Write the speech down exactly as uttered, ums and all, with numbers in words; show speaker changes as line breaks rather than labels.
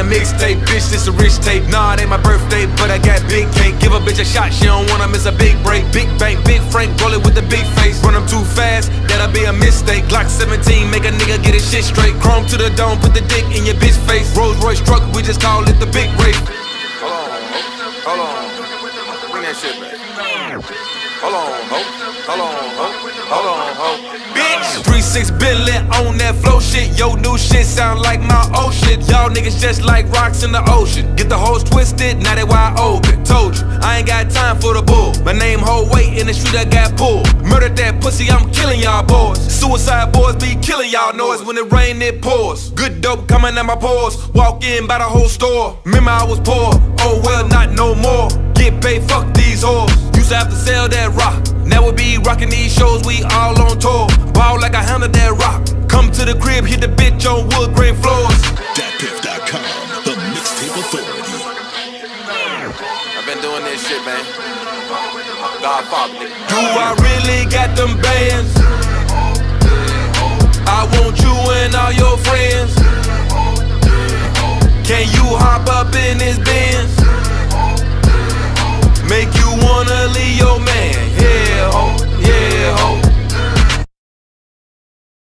a mixtape, bitch, this a rich tape. Nah, it ain't my birthday, but I got big cake. Give a bitch a shot, she don't wanna miss a big break. Big bank, big Frank, roll it with the big face. Run them too fast, that'll be a mistake. Glock seventeen, make a nigga get his shit straight. Chrome to the dome, put the dick in your bitch face. Rolls Royce truck, we just call it the big race.
Hold on, hold on, bring that shit back. Hold on, ho, hold on, ho, hold on, ho.
Bitch, three six been lit on that flow shit. Yo, new shit sound like my old shit. Y'all niggas just like rocks in the ocean. Get the hoes twisted, now they wide open. Told you, I ain't got time for the bull. My name hold weight in the street, I got pulled. Murdered that pussy, I'm killing y'all boys. Suicide boys be killing y'all noise. When it rain, it pours. Good dope coming out my pores. Walk in, buy the whole store. Remember I was poor, oh well, not no more. Get paid, fuck these whores. Used to have to sell that rock. Now we be rocking these shows, we all on tour. Ball like I handled that rock. Come to the crib, hit the bitch on wood grain floors.
dat piff dot com, the mixtape authority.
I've been doing this shit, man. Godfather, nigga.
Do I really got them bands? I want you and all your friends. Can you hop up in